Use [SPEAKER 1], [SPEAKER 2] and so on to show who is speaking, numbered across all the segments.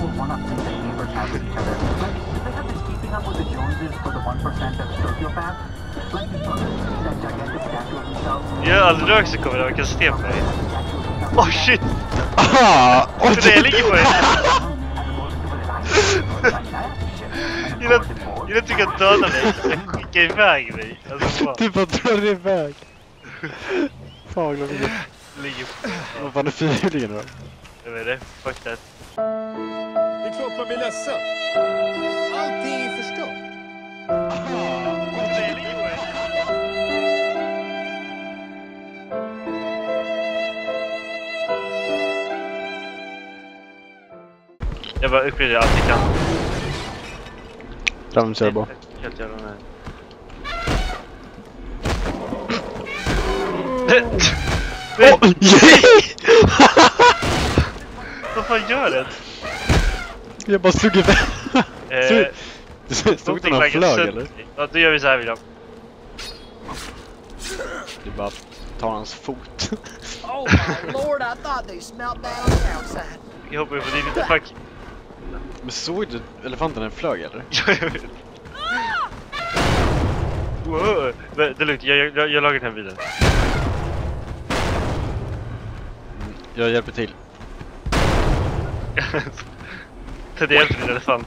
[SPEAKER 1] usual one-up thing that neighbors have with each other. Like, they have this keeping up with the Joneses for the 1% of sociopaths. Like, that gigantic statue of themselves.
[SPEAKER 2] Jag har aldrig också kommit ihåg vilken system på dig. Oh shit!
[SPEAKER 3] Oj!
[SPEAKER 2] Det ligger på dig. Jag tycker att döda mig. Jag skickar iväg mig. Alltså, bara.
[SPEAKER 3] Du bara drar iväg. Fan vad glad jag är.
[SPEAKER 2] Ligger på.
[SPEAKER 3] Vad fan är fyrhjulingen då?
[SPEAKER 2] Jag vet det. Fuck that.
[SPEAKER 4] Det är klart man blir ledsen. Allting är förstört.
[SPEAKER 2] Det ligger på dig. Jag bara uppreder allt jag kan.
[SPEAKER 3] Ramsar bara.
[SPEAKER 2] Helt jävla nej. Vad fan gör det?
[SPEAKER 3] Jag bara slog iväg. Stod det någon flög eller?
[SPEAKER 2] Ja, då gör vi så här, William.
[SPEAKER 3] Du bara tar hans fot.
[SPEAKER 5] Oh my lord, I thought they smelled bad on the outside.
[SPEAKER 2] Jag hoppar ju på din fuck.
[SPEAKER 3] Men såg du elefanten en flög eller?
[SPEAKER 2] Ja, jag vet. Wow. Det är lugnt, jag lagar den här bilen.
[SPEAKER 3] Jag hjälper till.
[SPEAKER 2] Det hjälper din elefant.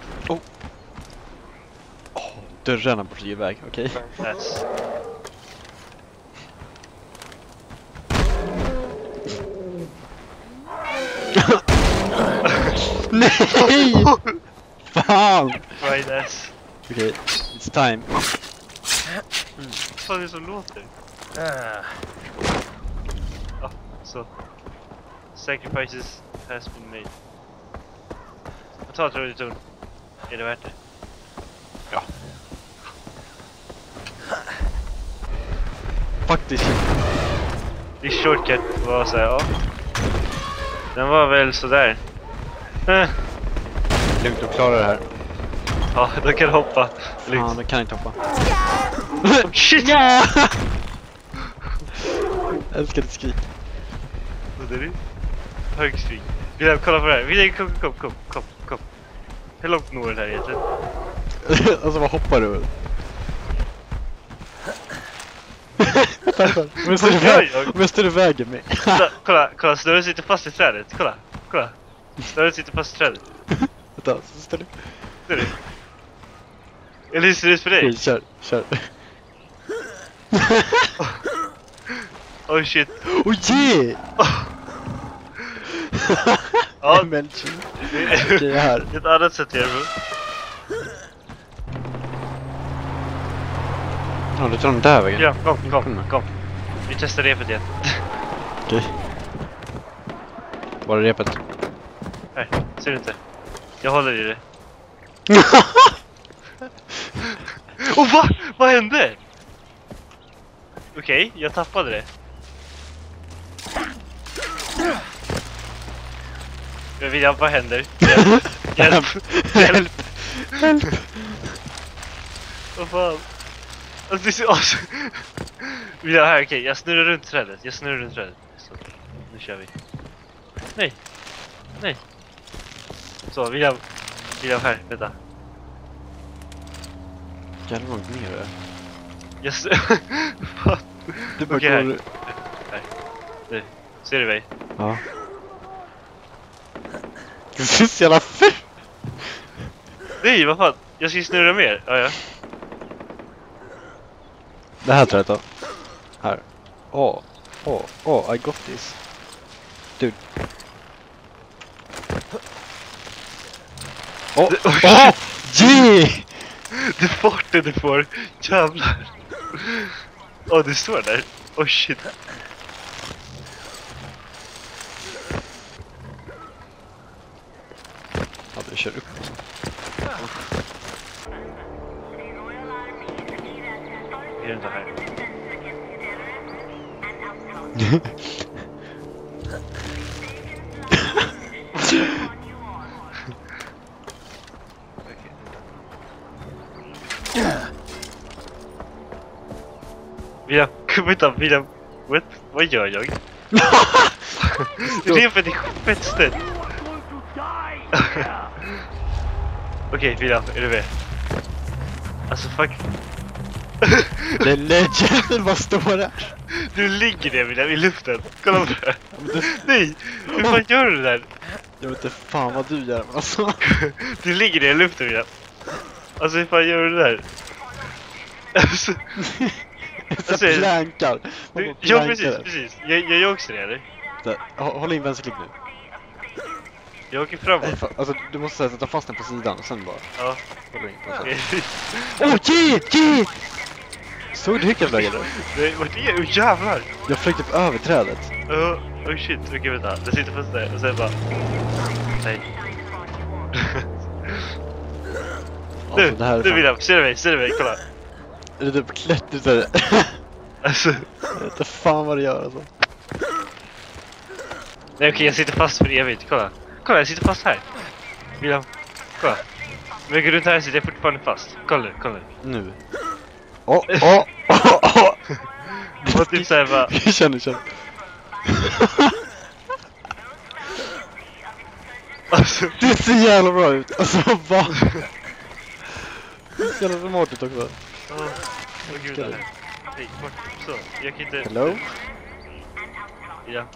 [SPEAKER 3] Dörrarna bort iväg, okej.
[SPEAKER 2] Yes.
[SPEAKER 3] Nej! Fan!
[SPEAKER 2] Right ass.
[SPEAKER 3] Okej, it's time.
[SPEAKER 2] Vad fan är det som låter? Ja, så. Sacrifices has been made. Jag tar tror du. Är det värt det?
[SPEAKER 3] Ja. Faktiskt.
[SPEAKER 2] Det är shortcut var så här, ja. Den var väl sådär.
[SPEAKER 3] Lugnt, du klarar det här.
[SPEAKER 2] Ja, då kan du hoppa.
[SPEAKER 3] Fan, du kan inte hoppa.
[SPEAKER 2] Shit!
[SPEAKER 3] Ja! Jag älskar ditt skrik.
[SPEAKER 2] Vad är det? Högskrik. William, kolla på det här. William, kom. Hur långt når den här egentligen?
[SPEAKER 3] Alltså, vad hoppar du? Om jag står i vägen med.
[SPEAKER 2] Kolla, snurren sitter fast i trädet. Kolla. Snurren sitter fast i trädet.
[SPEAKER 3] Vänta, så ställ dig.
[SPEAKER 2] Ser du? Eller hur ser det ut för dig?
[SPEAKER 3] Okej, kör.
[SPEAKER 2] Oh shit.
[SPEAKER 3] Oh yeah!
[SPEAKER 2] Ja,
[SPEAKER 3] men
[SPEAKER 2] det
[SPEAKER 3] okej, här.
[SPEAKER 2] är ett annat sätt att göra det.
[SPEAKER 3] Ja, du tar den där vägen.
[SPEAKER 2] Ja, kom. Vi testar repet igen.
[SPEAKER 3] Okej. Var är repet?
[SPEAKER 2] Här, ser du inte? Jag håller i det. Oh, vad hände? Okej, jag tappade det. Jag vill vad händer? Hjälp. Vad fan? Alltså, det är så awesome. Ja, här, okej, jag snurrar runt trädet. Så, nu kör vi. Nej. Så, William här, vänta.
[SPEAKER 3] Jävlar vad mer det är.
[SPEAKER 2] Yes.
[SPEAKER 3] Du bara
[SPEAKER 2] Okej,
[SPEAKER 3] går...
[SPEAKER 2] här. Nu, ser du mig?
[SPEAKER 3] Ja. Det är så jävla fett!
[SPEAKER 2] Nej, vad fan? Jag ska snurra mer. Ja.
[SPEAKER 3] Det här tror jag då. Här. I got this. Dude. Yeah!
[SPEAKER 2] Det farten du får. Jävlar. Du står där. Oh shit.
[SPEAKER 3] Ja, du kör upp.
[SPEAKER 2] Är det inte här? William, vad gör jag? Repet är fett stött. Okej, William, är du med? Alltså fuck.
[SPEAKER 3] Den jäveln bara står där.
[SPEAKER 2] Du ligger där William i luften. Kolla på det. Nej, hur fan gör du det där?
[SPEAKER 3] Jag vet inte fan vad du gör, men alltså.
[SPEAKER 2] Du ligger där i luften William. Alltså hur fan gör du det där? Alltså,
[SPEAKER 3] Så plankar.
[SPEAKER 2] ja precis. Jag gör också det eller?
[SPEAKER 3] Håll in vänsterklick nu.
[SPEAKER 2] Jag åker framåt.
[SPEAKER 3] Nej, alltså du måste sätta fast den på sidan och sen bara.
[SPEAKER 2] Ja.
[SPEAKER 3] Håll in på den.
[SPEAKER 2] Okej.
[SPEAKER 3] Ge! Såg du hur jag flög eller?
[SPEAKER 2] Nej, vart är du? Jävlar!
[SPEAKER 3] Jag flög typ över trädet.
[SPEAKER 2] Oh shit, okej vänta. Det sitter fast där och sen bara... Nej.
[SPEAKER 3] Alltså, det här är
[SPEAKER 2] Du
[SPEAKER 3] fan...
[SPEAKER 2] William, ser du mig, kolla.
[SPEAKER 3] Är det typ klätt ut där?
[SPEAKER 2] Alltså...
[SPEAKER 3] Jag vet inte fan vad det gör alltså.
[SPEAKER 2] Nej okej, jag sitter fast för evigt, kolla. Kolla, jag sitter fast här. William, kolla. Men jag går runt här sitter jag fortfarande fast. Kolla nu.
[SPEAKER 3] Nu.
[SPEAKER 2] Det var typ såhär bara...
[SPEAKER 3] Känner.
[SPEAKER 2] Alltså...
[SPEAKER 3] Det ser jävla bra ut. Alltså vad? Det ser jävla smart ut också.
[SPEAKER 2] Åh gud, det här. Nej, bort. Så, jag kan inte...
[SPEAKER 3] Hello?
[SPEAKER 2] Ja.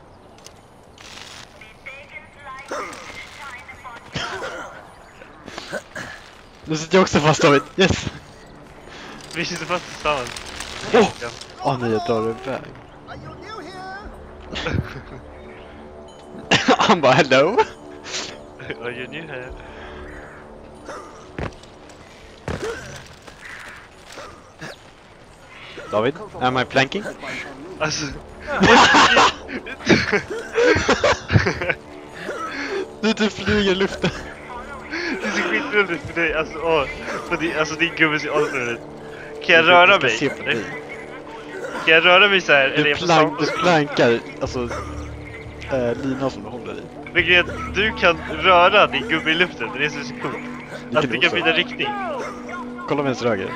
[SPEAKER 3] Nu sitter jag också fast David. Yes!
[SPEAKER 2] Vi sitter fast tillsammans.
[SPEAKER 3] Nej, jag drar iväg.
[SPEAKER 5] Are you new here?
[SPEAKER 3] Han bara hello?
[SPEAKER 2] Are you new here?
[SPEAKER 3] David, am I planking?
[SPEAKER 2] Alltså...
[SPEAKER 3] Du flyger i luften.
[SPEAKER 2] Det ser skitroligt för dig, alltså för din gubbe ser asroligt. Kan jag röra mig? Kan jag röra mig så här? Eller
[SPEAKER 3] Du plankar, alltså linan som du håller i.
[SPEAKER 2] Vilket du kan röra din gubbe i luften, det är så coolt. Att du kan byta riktning.
[SPEAKER 3] Kolla vänster höger.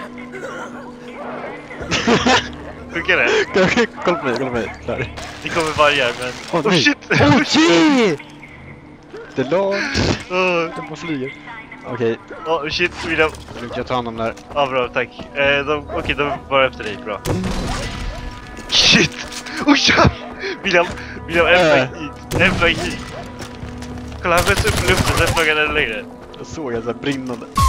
[SPEAKER 2] Funkar det?
[SPEAKER 3] Kolla på mig, där.
[SPEAKER 2] Det kommer vargar men...
[SPEAKER 3] Oh
[SPEAKER 2] shit!
[SPEAKER 3] Gee! The launch!
[SPEAKER 2] Oh
[SPEAKER 3] De bara flyger. Okej,
[SPEAKER 2] shit, William.
[SPEAKER 3] nu kan jag ta hand om det här.
[SPEAKER 2] Ja bra, tack. Okej, de var efter dig, bra. Shit! Ja! William, en flög hit. Kolla, han flög upp i luften, sen flög han ännu längre.
[SPEAKER 3] Jag såg en sån här brinnande.